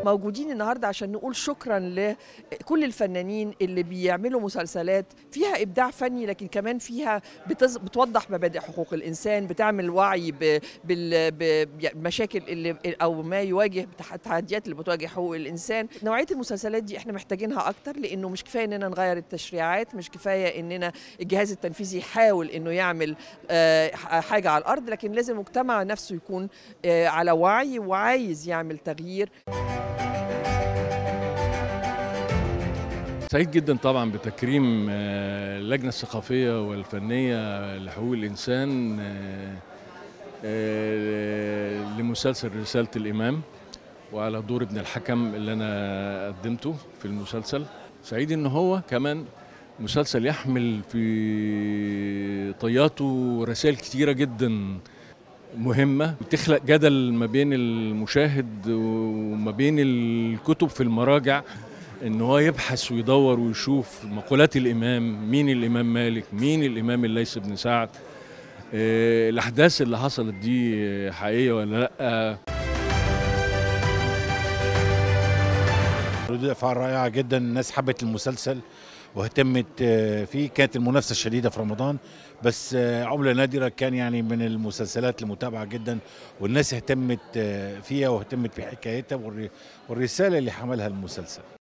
موجودين النهارده عشان نقول شكرا لكل الفنانين اللي بيعملوا مسلسلات فيها إبداع فني، لكن كمان فيها بتوضح مبادئ حقوق الإنسان، بتعمل وعي بالمشاكل اللي أو ما يواجه التحديات اللي بتواجه حقوق الإنسان. نوعية المسلسلات دي احنا محتاجينها أكتر، لأنه مش كفاية إننا نغير التشريعات، مش كفاية إننا الجهاز التنفيذي يحاول إنه يعمل حاجة على الأرض، لكن لازم المجتمع نفسه يكون على وعي وعايز يعمل تغيير. سعيد جدا طبعا بتكريم اللجنة الثقافية والفنية لحقوق الإنسان لمسلسل رسالة الإمام، وعلى دور ابن الحكم اللي أنا قدمته في المسلسل. سعيد إن هو كمان مسلسل يحمل في طياته رسائل كتيرة جدا مهمة، بتخلق جدل ما بين المشاهد وما بين الكتب في المراجع، إن هو يبحث ويدور ويشوف مقولات الإمام، مين الإمام مالك، مين الإمام الليث بن سعد، الأحداث اللي حصلت دي حقيقية ولا لأ. ردود أفعال رائعة جدا، الناس حبت المسلسل واهتمت فيه. كانت المنافسة شديدة في رمضان، بس عملة نادرة كان يعني من المسلسلات المتابعة جدا، والناس اهتمت فيها واهتمت بحكايتها والرسالة اللي حملها المسلسل.